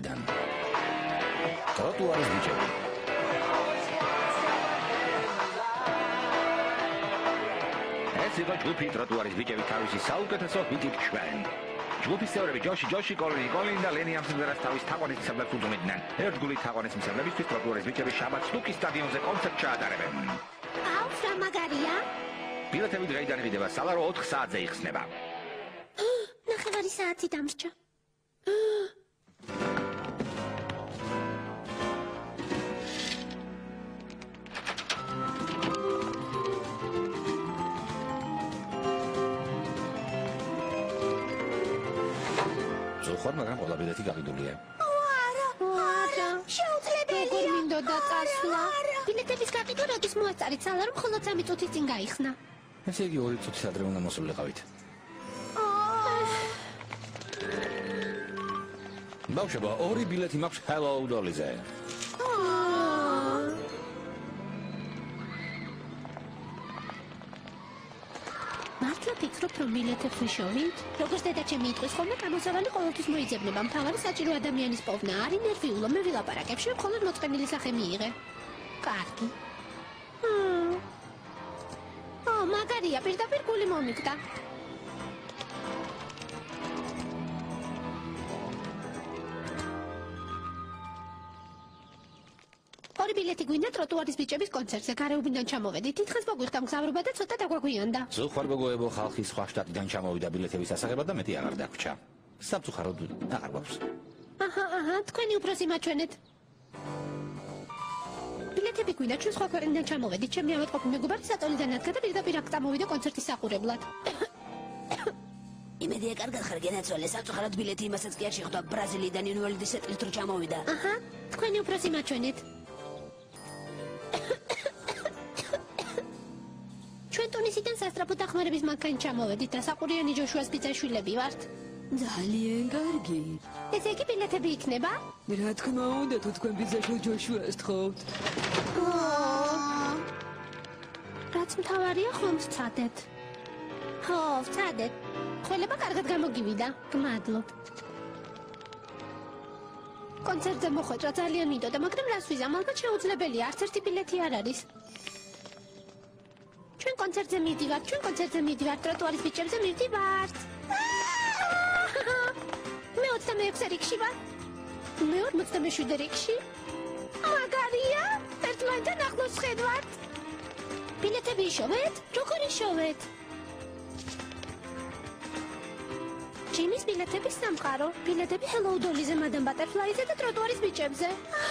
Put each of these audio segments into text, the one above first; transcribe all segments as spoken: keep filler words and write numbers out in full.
სახლიდან. ტროტუარის ბიჭები. ეს იყო ჯგუფი ტროტუარის ბიჭები თავისი საუკეთესო ჰიტით ჩვენ. ჯგუფის წევრები ჯოში ჯოში, კოლინი კოლინი და ლენი ამ სიმღერას თავის თაყვანისმცემლებს უძღვნის. ერთგული თაყვანისმცემლებისთვის ტროტუარის ბიჭები შაბათს სტუკის სტადიონზე კონცერტ ჩაატარებენ. აუს რა მაგარია? ბილეთები დღეიდან ვიდება სალარო ოთხ საათზე იხსნება. ნახევარი საათი დამრჩა. ზოხარ, მაგრამ ყველა ბილეთი გაყიდულია. არა, არა, შეუძლებელია. როგორ მინდოდა წასვლა? ბილეთების გაყიდვა როდის მოაწარით სალარო მხოლოდ სამი წუთის წინ გაიხსნა. ესე იგი ორი წუთის ადრე უნდა მოსულიყავით. ბავშვებო, ორი ბილეთი მაქვს Hello Dolly-ზე. მართლა ფიქრობ, რომ ბილეთებს ვიშოვით? როგორც დედაჩემი იტყვის ხოლმე, გამოსავალი ყოველთვის მოიძებნება. მთავარი საჭირო ადამიანის პოვნა არის ნერვიულო, მე ვილაპარაკებში მხოლოდ მოწყენილი სახე მიიღე. კარგი. ო, მაგარია, პირდაპირ გული მომიგდა. ორი ბილეთი გვინდა ტროტუარის ბიჭების კონცერტზე. გარეუბნიდან ჩამოვედი. თითქოს მოგვიხდა მგზავრობა და ცოტა დაგვაგვიანდა. ზოხარ გოგოებო, ხალხი სხვა შტატიდან ჩამოვიდა ბილეთების ასაღებად და მეტი აღარ დაგვრჩა. საფუძხაროდ აღარ გვაქვს. აჰა, აჰა, თქვენი უფროსი მაჩვენეთ. ბილეთები გვინდა, ჩვენ სხვა ქვეყნიდან ჩამოვედით. ჩემი ავატყოფი მეგობარი საწოლიდან ადგა და პირდაპირ აქ წამოვიდა კონცერტის საყურებლად. იმედია, კარგად ხარ გენაცვალე. საფუძხაროდ ბილეთი იმასაც კი არ შეხვდა. ბრაზილიიდან ინვალიდის სეტლით რო ჩამოვიდა. აჰა, თქვენი უფროსი მაჩვენეთ. ჩვენ ტუნისიდან სასტრაფო დახმარების მანქანით ჩამოვედით და საყურიანი ჯოშუას ბიძაშვილები ვართ. ძალიან კარგი. ესე იგი ბილეთები იქნება? რა თქმა უნდა, თუ თქვენ ბიძაშვილ ჯოშუას თხოვთ. რაც მთავარია, ხომ ვცადეთ. ხო, ვცადეთ. ხველება კარგად გამოგივიდა. გმადლობ. კონცერტზე მოხვეწვა ძალიან მინდოდა, მაგრამ რას ვიზამ, ალბათ შეუძლებელია, არც ერთი ბილეთი არ არის. ჩვენ კონცერტზე მივდივართ, ჩვენ კონცერტზე მივდივართ, ტროტუარის ბიჭებზე მივდივართ. მე ოცდამეექვსე რიგში ვარ. მე ორმოცდამეშვიდე რიგში. მაგარია, ერთმანეთთან ახლოს ვხედავთ. ბილეთები იშოვეთ? როგორ იშოვეთ? ჯიმის ბილეთების სამყარო. ბილეთები Hello Dolly-ზე, მადამ ბატერფლაიზე და ტროტუარის ბიჭებზე.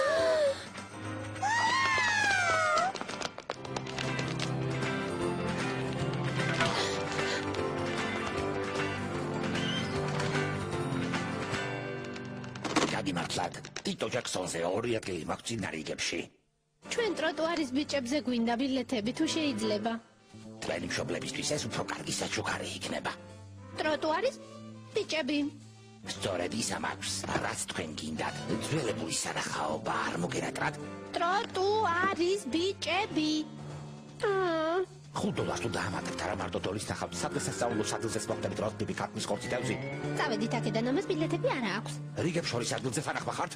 გამართლად, ტიტო ჯაქსონზე ორი ადგილი მაქვს წინა რიგებში. ჩვენ ტროტუარის ბიჭებზე გვინდა ბილეთები, თუ შეიძლება. თქვენი მშობლებისთვის ეს უფრო კარგი საჩუქარი იქნება. ტროტუარის ბიჭები. სწორედ ისა მაქვს, რაც თქვენ გინდათ. ძველებული სანახაობა არ მოგერატრად. ტროტუარის ბიჭები. აა ხუდოლას თუ დაამატებთ არა მარტო დოლის ნახავთ, სადღესასწაულო სადილზეც მოხდებით როს ტიპი ქართლის ხორცი დავზი. წავედით აქედან, ამას ბილეთები არა აქვს. რიგებს შორის ადგილზე სანახმა ხართ?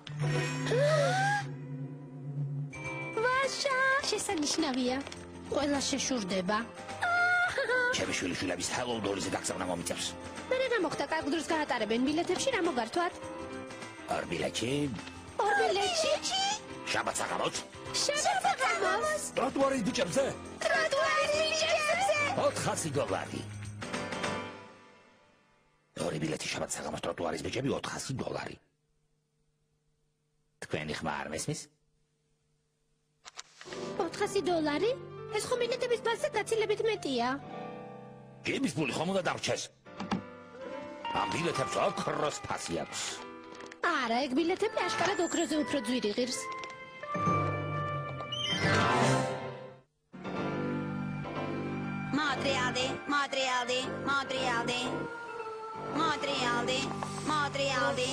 ვაშა, შესანიშნავია. ყველა შეშურდება. ჩემი შვილიშვილების Hello Dolly-ზე დაგზავნა მომიწევს. მე რა მოხდა, კარგ დროს გაატარებენ ბილეთებში, რა მოგართვათ? ორ ბილეთში. ორ ბილეთში? შაბათს აღამოც? შაბათს აღამოც? ტროტუარის ბიჭებზე? ტროტუარის ბიჭებზე? ოთხასი დოლარი. ორი ბილეთი შაბათს აღამოც ტროტუარის ბიჭები ოთხასი დოლარი. თქვენი ხმა არ მესმის? ოთხასი დოლარი? ეს ხომ ბილეთების ბაზზე გაცილებით მეტია. ჯიმის ფული ხომ უნდა დარჩეს? ამ ბილეთებს ოქროს ფასი აქვს. არა, ეგ ბილეთები აშკარად ოქროზე უფრო ძვირი ღირს. Montrealde, Montrealde, Montrealde, Montrealde, Montrealde.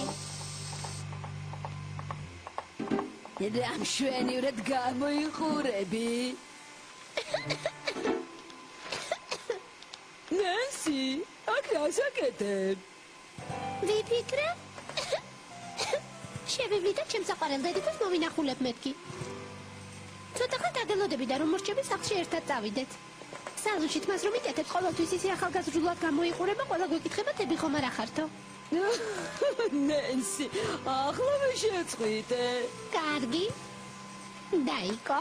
რა მშვენივრად გამოიყურები? ნენსი, აქ რას აკეთებ? ვიფიქრე? შევივლი და ჩემს საყვარელ დედიკოს მოვინახულებ მეთქი. ცოტა ხან დაგელოდები და რომ მორჩები სახლში ერთად წავიდეთ. სალონში თმას რომ იკეთებ ყოველთვის ისე ახალგაზრდულად გამოიყურება, ყველა გვეკითხება დები ხომ არ ახართო? ნენსი, ახლა შეწყვიტე. კარგი. დაიკო.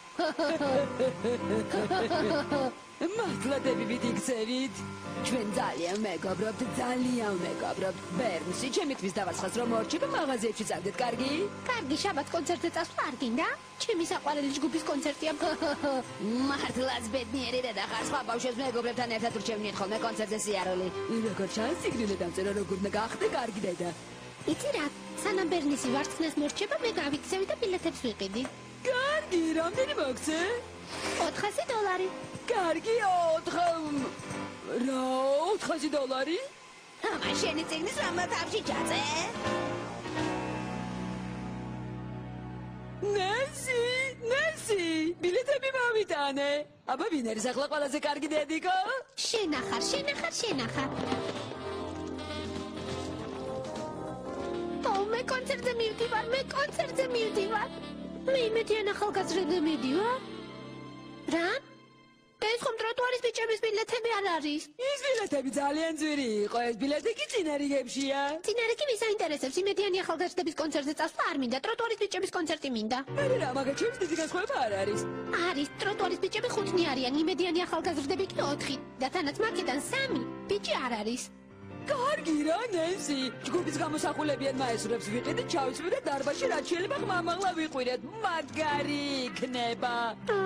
მართლა დები ვიდიქცევით. ჩვენ ძალიან მეგობრობთ, ძალიან მეგობრობთ. ბერნსი, ჩემი თვის დავასხას რომ მორჩება მაღაზიებში წავდეთ, კარგი? კარგი, შაბათს კონცერტზე წასვლა არ გინდა? ჩემი საყვარელი ჯგუფის კონცერტია. მართლაც ბედნიერი და ხარ სხვა ბავშვებს მეგობრებთან ერთად ვრჩევნიეთ ხოლმე კონცერტზე სიარული. როგორ ჩანს სიგნალე დამწერა როგორ უნდა გახდე კარგი დედა. იცი რა, სანამ ბერნისი ვარცხნას მორჩება, მე გავიქცევი და ბილეთებს ვიყიდი. კარგი, რამდენი მოგცე? ოთხასი დოლარი. კარგი, ოთხ რა, ოთხასი დოლარი? ამან შენი წიგნის რამდა თავში ჩაწე? ნენსი, ნენსი, ბილეთები მოვიტანე. აბა ვინ არის ახლა ყველაზე კარგი დედიკო? შენახარ, შენახარ, შენახარ. ო, მე კონცერტზე მივდივარ, მე კონცერტზე მივდივარ. მე იმედიან ახალგაზრდები მივდივარ. რა? ეს ხომ ტროტუარის ბიჭების ბილეთები არ არის? ის ბილეთები ძალიან ძვირი იყო, ეს ბილეთი კი წინა რიგებშია. წინა რიგი ვის აინტერესებს? იმედიანი ახალგაზრდების კონცერტზე წასვლა არ მინდა, ტროტუარის ბიჭების კონცერტი მინდა. არა რა, მაგათ ჩემს დიდი განსხვავება არ არის. არის, ტროტუარის ბიჭები ხუთნი არიან, იმედიანი ახალგაზრდები კი ოთხი. და თანაც მაგიდან სამი ბიჭი არ არის. კარგი რა, ნენსი, ჯგუფის გამოსახულებიან მაესტრებს ვიყიდით, ჩავისვი და დარბაზში რაც შეიძლება ხმამაღლა ვიყვირეთ. მაგარი იქნება.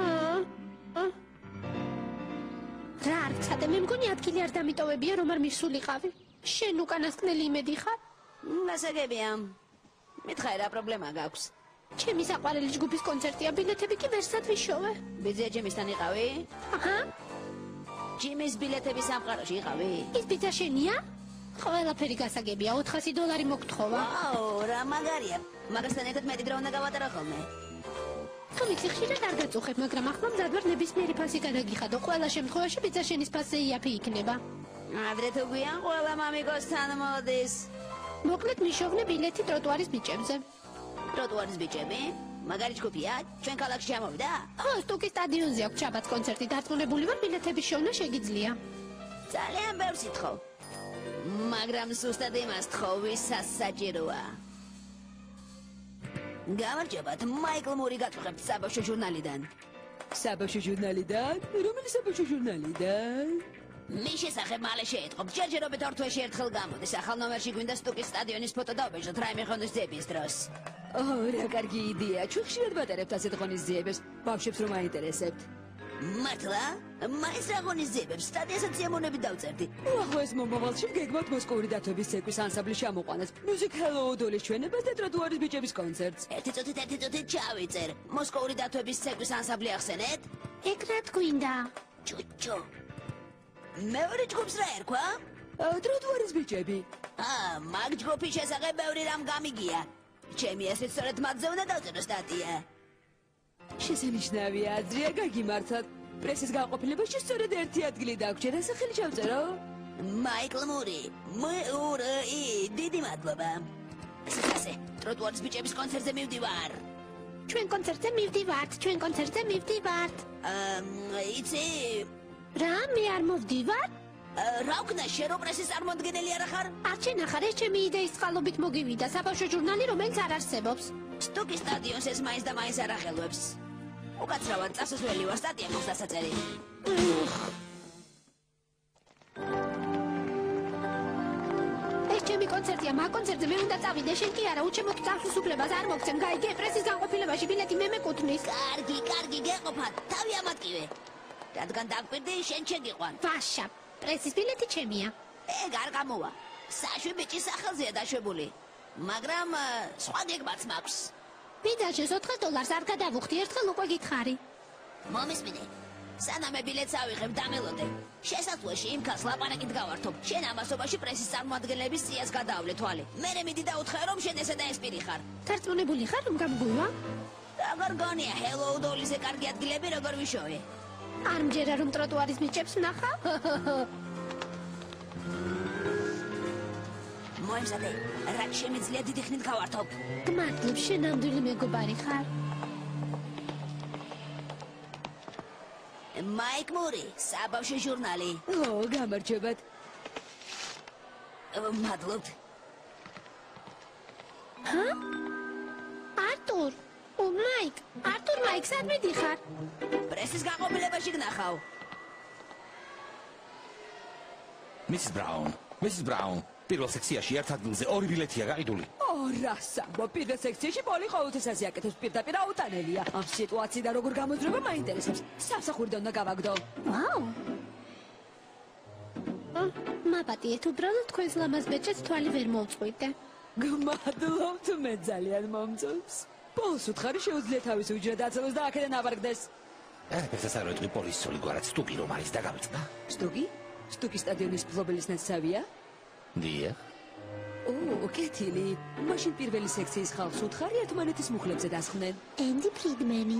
რა არ ცადე, მე მგონი ადგილი არ დამიტოვებია, რომ არ მისულიყავი. შენ უკანასკნელი იმედი ხარ? გასაგებია. მითხარ რა პრობლემა გაქვს? ჩემი საყვარელი ჯგუფის კონცერტია, ბილეთები კი ვერსად ვიშოვე. ბიძია ჯიმისთან იყავი? აჰა. ჯიმის ბილეთები სამყაროში იყავი? ის ბიძა შენია? ყველაფერი გასაგებია, ოთხასი დოლარი მოგთხოვა. ვაუ, რა მაგარია. მაგასთან ერთად მეტი დრო უნდა გავატარო ხოლმე. თუმცა ხშირად არ გაწუხებ, მაგრამ ახლა მზად ვარ ნებისმიერი ფასი გადაგიხადო. ყველა შემთხვევაში ბიძა შენის ფასზე იაფი იქნება. ადრე თუ გვიან ყველა მამიკოსთან მოდის. მოკლედ მიშოვნე ბილეთი ტროტუარის ბიჭებზე. ტროტუარის ბიჭები? მაგარი ჯგუფია? ჩვენ ქალაქში ჩამოვიდა? ხო, სტუკის სტადიონზე აქვს შაბათს კონცერტი, დარწმუნებული ვარ ბილეთების შოვნა შეგიძლია. ძალიან ბევრს ითხოვ. მაგრამ სუსტად იმას თხოვ, ვისაც საჭიროა. გამარჯობათ, მაიკლ მური გაწუხებთ საბავშვო ჟურნალიდან. საბავშვო ჟურნალიდან? რომელი საბავშვო ჟურნალიდან? მის შესახებ მალე შეეტყობ, ჯერჯერობით ორ თვეში ერთხელ გამოდის. ახალ ნომერში გვინდა სტუკის სტადიონის ფოტო დავაბეჭდოთ რაიმე ღონისძიების დროს. ო, რა კარგი იდეა. ჩვენ ხშირად ვატარებთ ასეთ ღონისძიებებს, ბავშვებს რომ აინტერესებთ. მართლა? მაინც რა ღონისძიებებს სტადიონსაც სიამოვნებით დავწერდი. უახლო ეს მომავალში გეგმავთ მოსკოვური დათვების ცეკვის ანსამბლი ჩამოყვანას, Music Hello Odolis ჩვენებას და ტროტუარის ბიჭების კონცერტს. ერთი წუთით, ერთი წუთით ჩავიწერ. მოსკოვური დათვების ცეკვის ანსამბლი ახსენეთ? ეგ რა თქვინდა? ჩუჩუ. მეორე ჯგუფს რა ერქვა? ტროტუარის ბიჭები. აა, მაგ ჯგუფის შესახებ ბევრი რამ გამიგია. ჩემი ასეთ სწორედ მათზე უნდა დავწერო სტატია. შესანიშნავია, აზრია გაგიმართოთ. პრესის გაყოფილებაში სწორედ ერთი ადგილი დაგვრჩა, რა სახელი ჩავწერო? მაიკლ მური. მ-უ-რ-ი, დიდი მადლობა. ასე, ტროტუარის ბიჭების კონცერტზე მივდივარ. ჩვენ კონცერტზე მივდივართ, ჩვენ კონცერტზე მივდივართ. აა, იცი? რა, მე არ მოვდივარ? რა ვქნა, შენ რო პრესის წარმოადგენელი არ ახარ? არ შენახარ, ეს ჩემი იდეის წყალობით მოგივიდა, საბავშვო ჟურნალი, რომელიც არ არსებობს. სტუკის სტადიონს ეს მაინც და მაინც არ ახელვებს. უკაცრავად წასასვლელი ვარ, სტატია მაქვს დასაწერი. ეს ჩემი კონცერტია, მაგ კონცერტზე მე უნდა წავიდე, შენ კი არა, უჩემოთ წასვლას არ მოგცემ, გაიგე, პრესის განყოფილებაში ბილეთი მე მეკუთვნის. კარგი, კარგი, გეყოფათ, თავი ამატკივე. რადგან დაგვირდი, შენ შეგიყვან. ვაშა, პრესის ბილეთი ჩემია. ეგ არ გამოვა. საშვი ბიჭის სახელზეა დაშვებული. მაგრამ სხვა გეგმაც მაქვს. ბიძაშეს ოთხას დოლარს არ გადავუხდი, ერთხელ უკვე გითხარი. მომისმინე. სანამ მე ბილეთს ავიღებ, დამელოდე. შესაძლოა იმ ქალს ლაპარაკით გავართობ. შენ ამასობაში პრესის წარმოადგენლების სიას გადაავლე თვალი. მერე მიდი და უთხრა რომ შენ ესე და ეს პირი ხარ. დარწმუნებული ხარ რომ გამგვივა? როგორ გონია, Hello Dolly-ზე კარგი ადგილები როგორ ვიშოვე? არ მჯერა რომ ტროტუარის ბიჭებს ვნახავ? მოემზადე. რაც შემიძლია დიდი ხნით გავართობ. გმადლობ, შენ ნამდვილი მეგობარი ხარ. მაიკ მური, საბავშვო ჟურნალი. ო, გამარჯობათ. მადლობთ. ჰა? არტურ, ო მაიკ, არტურ მაიკ, სად მიდიხარ? პრესის გაყობილებაში გნახავ. მისის ბრაუნ, მისის ბრაუნ, პირველ სექციაში ერთ ადგილზე ორი ბილეთია გაყიდული. ო, რასაბო, პირველ სექციაში პოლი ყოველთვის ასე აკეთებს, პირდაპირ აუტანელია. ამ სიტუაციიდან როგორ გამოძრება მაინტერესებს. სამსახურიდან უნდა გავაგდო. ვაუ. მაპატიეთ, უბრალოდ თქვენს ლამაზ ბეჭედს თვალი ვერ მოვწყვიტე. გმადლობთ, მე ძალიან მომწონს. პოლს უთხარი შეუძლია თავის უჯრა დაცლოს და აქედან აბარგდეს. ერაფერს არ ვეტყვი პოლის სული გვარად სტუკი რომ არის და გავიწყდა. სტუკი? სტუკის სტადიონის ფლობელის ნაცავია? დიახ. ო, კეთილი. მაშინ პირველი სექციის ხალხს უთხარი ერთმანეთის მუხლებზე დასხდნენ. ენდი ფრიდმენი.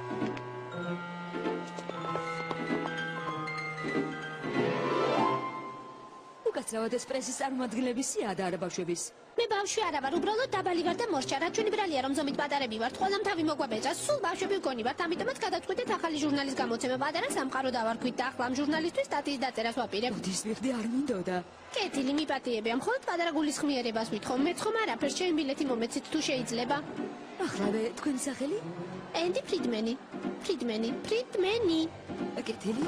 უკაცრავად ეს პრესის წარმომადგენლების სია და არა ბავშვების. მე ბავშვი არა ვარ, უბრალოდ დაბალი ვარ და მორჩა. რა ჩვენი ბრალია რომ ზომით პატარები ვართ, ყველამ თავი მოგვაბეჭას, სულ ბავშვები ვგონი ვართ, ამიტომაც გადაწყვიტეთ ახალი ჟურნალის გამოცემა. პატარა სამყარო დავარქვით და ახლა ამ ჟურნალისტვის სტატიის დაწერას ვაპირებ. ბუდის მიხდი არ მინდოდა. კეთილი, მიპატიებია, მხოლოდ პატარა გულისხმიერებას ვითხოვ. მეც ხომ არაფერს, ჩემი ბილეთი მომეცით თუ შეიძლება. ახლავე თქვენი სახელი? ენდი ფრიდმენი. ფრიდმენი, ფრიდმენი. კეთილი.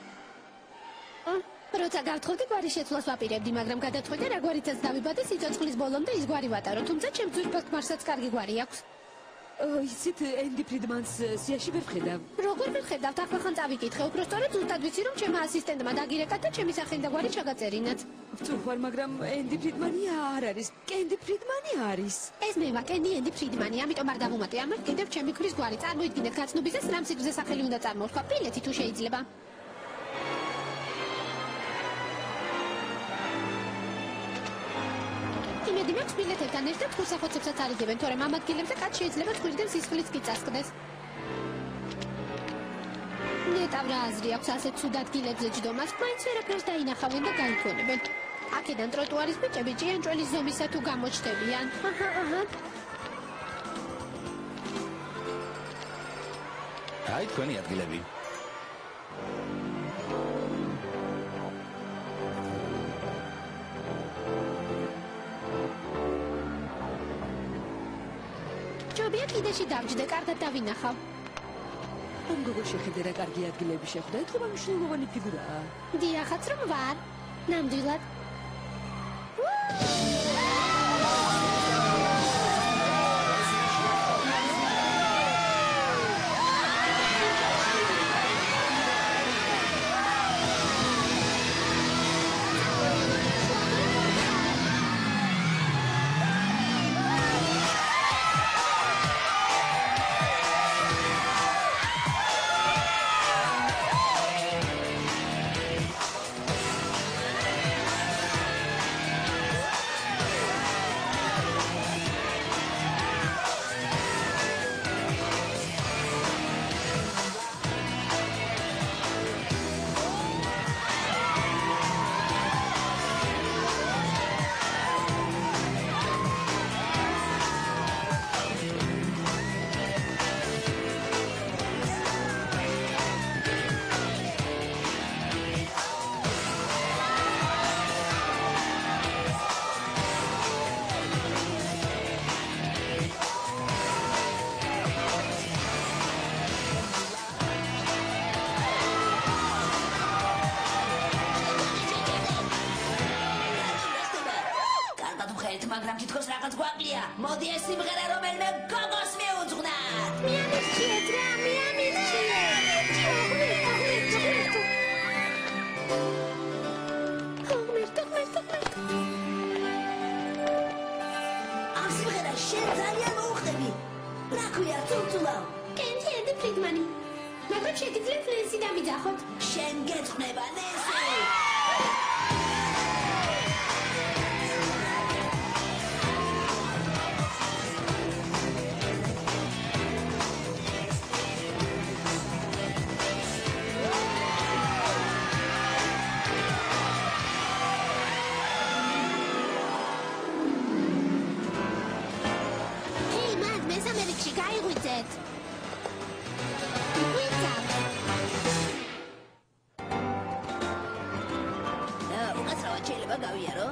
როცა გავთხოვდი გვარი შეცვლას ვაპირებდი, მაგრამ გადაწყვიტე რა გვარითაც დავიბადე სიცოცხლის ბოლომდე ის გვარი ვატარო, თუმცა ჩემს ძვირფას ქმარსაც კარგი გვარი აქვს. იცით, ენდი ფრიდმანს სიაში ვერ ვხედავ. როგორ ვერ ხედავთ, ახლა ხან წავიკითხე, უფრო სწორედ ზუსტად ვიცი რომ ჩემმა ასისტენტმა დაგირეკა და ჩემი სახელი და გვარი ჩაგაწერინათ. ვწუხ ვარ, მაგრამ ენდი ფრიდმანი არ არის. კენდი ფრიდმანი არის. ეს მე ვარ, კენდი ენდი ფრიდმანი, ამიტომ არ დავუმატე, ამას კიდევ ჩემი ქრის გვარი. წარმოიდგინეთ, გაცნობისას რამ სიგრძე სახელი უნდა წარმოვთქვა, ბილეთი თუ შეიძლება. იმედი მაქვს ბილეთებთან ერთად ხუსახოცებსაც არიგებენ, თორემ ამ ადგილებზე კაც შეიძლება წვრიდან სისხლიც კი წასკდეს. ნეტავ რა აზრი აქვს ასეთ ცუდ ადგილებზე ჯდომას, მაინც ვერაფერს დაინახავენ და გაიქონებენ. აქედან ტროტუარის ბიჭები ჭიანჭველის ზომისა თუ გამოჩნდებიან. აჰა, აჰა. აი თქვენი ადგილები. ჯობია კიდეში დავჯდე, კარგად დავინახავ. ამ გოგო შეხედე რა კარგი ადგილები შეხვდა, ეთქობა მნიშვნელოვანი ფიგურაა. დიახაც რომ ვარ, ნამდვილად. მაგრამ თითქოს რაღაც გვაკლია. მოდი ეს სიმღერა რომელმე გოგოს მიუძღვნათ. მიამირჩიეთ რა, მიამირჩიეთ. ღმერთო, ღმერთო, ღმერთო. ამ სიმღერას შენ ძალიან მოუხდები. რა ქვია, წულწულავ? კენდი ენდი ფრიდმანი. მაგრამ შეგიძლიათ ნენსი დამიძახოთ. შენ გეძღვნება ნენსი. მივიძეთ. ვიცა. უკაცრავად შეიძლება გავიარო?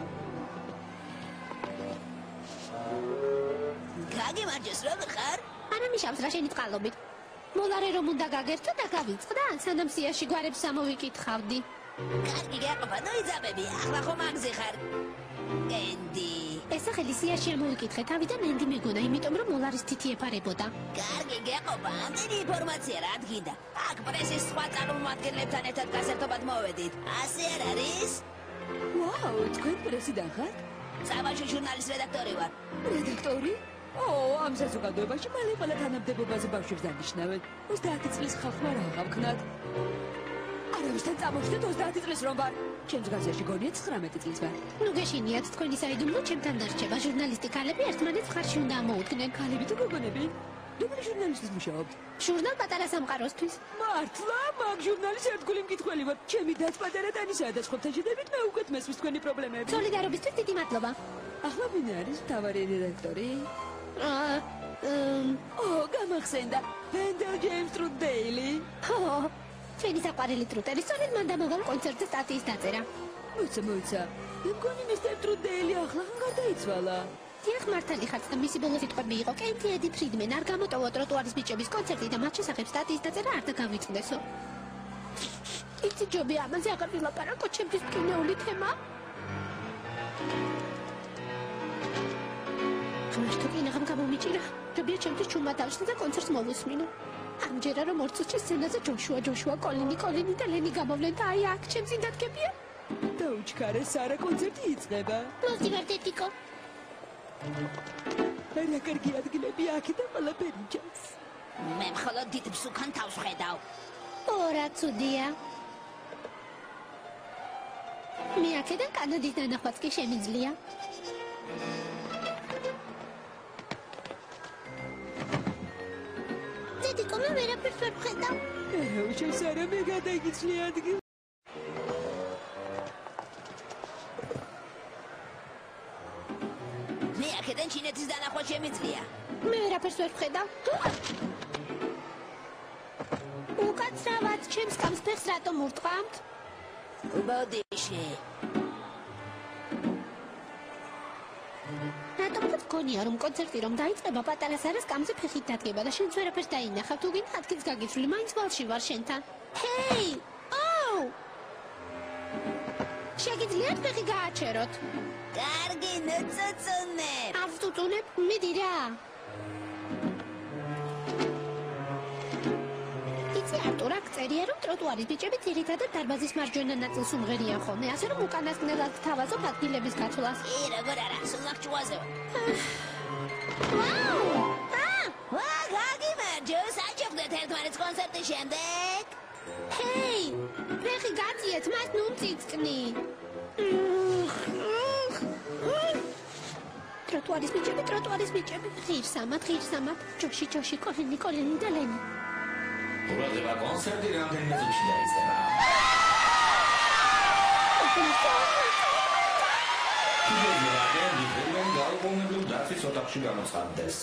გაგიმარჯოს, როგორ ხარ? არა მიშავს რა შენი წყალობით. მოლარე რომ უნდა გაგერთო და გავიწყდა, სანამ სიაში გვარებს სამოვიკითხავდი. კარგი გაყოფა, ნოიძაბები, ახლა ხომ აგზე ხარ? კენდი. ეს სახელი სიაში ამოვიკითხე, თავიდან მენდი მეგონა, იმიტომ რომ მოლარის თითი ეფარებოდა. კარგი გაყოფა, ამდენი ინფორმაცია რა დგინდა. აქ პრესის სხვა წარმომადგენლებთან ერთად გასერთობად მოვედით. ასე არ არის? ვაუ, თქვენ პრესიდან ხართ? საბავშვო ჟურნალის რედაქტორი ვარ. რედაქტორი? ო, ამ საზოგადოებაში მალე ყველა თანამდებობაზე ბავშვებს დანიშნავენ. ოცდაათი წლის ხალხმა რა აღავქნათ? არავისთან წამოვხდეთ ოცდაათი წლის რომ ვარ. ჩემს გაზიაში გონია ცხრამეტი წლის ვარ. ნუ გეშინიათ თქვენი საიდუმლო ჩემთან დარჩება. ჟურნალისტი ქალები ერთმანეთს ხარში უნდა ამოუდგნენ. ქალები თუ გოგონები? რომელი ჟურნალისტის მუშაობთ? ჟურნალ პატარა სამყაროსთვის. მართლა, მაგ ჟურნალის ერთგული მკითხველი ვარ. ჩემი დაც პატარა დანისაა და სხვებთან შედებით მე უკეთ მესმის თქვენი პრობლემები. სოლიდარობისთვის დიდი მადლობა. ახლა ვინ არის მთავარი რედაქტორი? აა, ო, გამახსენდა. ვენდელ ჯეიმს ტრუდეილი. ხო, ჩვენი საყვარელი ტრუტერი, სწორედ მან დამავალ კონცერტზე სტატიის დაწერა. მოიცა, მოიცა. მე მგონი მისტერ ტრუდეილი ახლა ხან გარდაიცვალა. დიახ, მართალი ხართ და მისი ბოლო სიტყვები იყო, კენდი ედი ფრიდმენ არ გამოტოვა ტროტუარის ბიჭების კონცერტი და მათ შესახებ სტატიის დაწერა არ დაგავიწყდესო. იცი ჯობია ამაზე აღარ ვილაპარაკო, ჩემთვის მკინეული თემა. ღმერთო კინაღამ გამომიჭირა, ჯობია ჩემთვის ჩუმად დავშლი და კონცერტს მოვუსმინო. ამჯერა რომ ორ წუთში სცენაზე ჯოშუა, ჯოშუა, კოლინი, კოლინი და ლენი გამოვლენ და აი აქ ჩემს წინ დადგებია. დაუჩქარე, სარა კონცერტი იწყება. მოვდივარ დედიკო. რა კარგი ადგილები აქედან ყველაფერი ჩანს. მე მხოლოდ დიდ მსუქან თავს ვხედავ. ო, რა ცუდია. მე აქედან კანადის დანახვაც კი შემიძლია. დედიკო, მე ვერაფერს ვერ ვხედავ. რა უშავს არა მე გადაგიცვლი ადგილ. მე აქედან ჩინეთის დანახვა შემიძლია. მე ვერაფერს ვერ ვხედავ. უკაცრავად ჩემს კამს ფეხს რატომ ურტყამთ? ბოდიში. რატომღაც გონია რომ კონცერტი რომ დაიწყება პატარა სარას კამზე ფეხით დადგება და შენც ვერაფერს დაინახავ თუ გინდა ადგილს გაგიცვლი მაინც ვალში ვარ შენთან. ჰეი! ოუ! შეგიძლიათ ფეხი გააჩეროთ? კარგი, ნუწუწუნებ. არ ვწუწუნებ, მიდი რა. იცი არტურ, აქ წერია რომ ტროტუარის ბიჭები ძირითადად დარბაზის მარჯვენა ნაწილს უმღერიან ხოლმე, ასე რომ უკანასკნელად თავაზობ ადგილების გათვლას. კი, როგორ არა, სულ მაგჭუაზე ვარ. ვაუ! აა! ვა, გაგიმარჯო, საჭობდეთ ერთმანეთს კონცერტის შემდეგ. ჰეი! ფეხი გაწიეთ, მას ნუ მწიწკნი. ტროტუარის ბიჭები, ტროტუარის ბიჭები, ღირსამად, ღირსამად, ჯოში, ჯოში, კოლინი, კოლინი და ლენი. ყურადღება კონცერტი რამდენიმე წუთში დაიწყება. შეიძლება კენდი ფრიდმენი გაუგონებლივ დაცვის ოთახში გამოცხადდეს.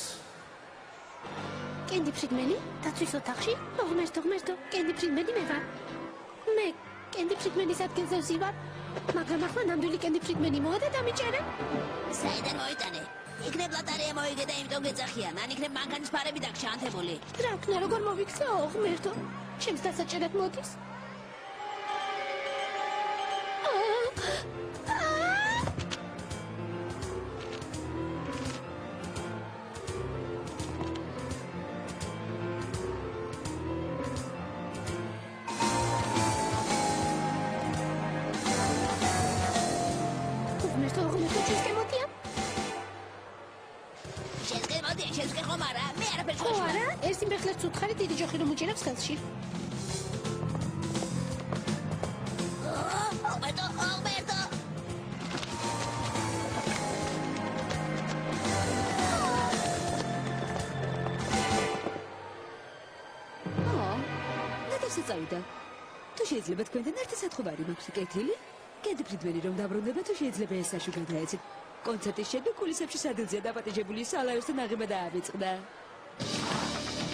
კენდი ფრიდმენი? დაცვის ოთახში? ო, ღმერთო, ღმერთო, კენდი ფრიდმენი მე ვარ. მე კენდი ფრიდმენის ადგილზე ვზივარ, მაგრამ ახლა ნამდვილი კენდი ფრიდმენი მოვა და დამიჭერე. საიდან მოიტანე? იქნებ ლატარია მოიგე და იმიტომ გეძახიან, ან იქნებ მანქანის ფარები დაგშა ანთებული. რა ვქნა, როგორ მოვიქცეო, ღმერთო? ჩემს დასაჭერად მოდის. ღმერთო, ღმერთო, ჩვენს გემოდია? შენსკე ხომ არა? მე არაფერს ხო არა? ეს იმბეხლებს უთხარი დიდი ჯოხი რომ უჭირავს ხელში. ალბერტო, ალბერტო. ო, ნატასი წავიდა. თუ შეიძლება თქვენთან ერთი სათხოვარი მაქვს კეთილი? კენდი ფრიდმენი რომ დაბრუნდება თუ შეიძლება ეს საშუ გადაეცით. კონცერტის შემდეგ კულისებში სადილზეა დაპატიჟებული სალაოსთან აღება დაავიწყდა.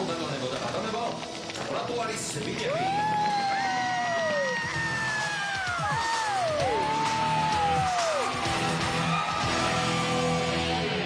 ბატონებო და ბატონებო, პლატო არის ბიჭები.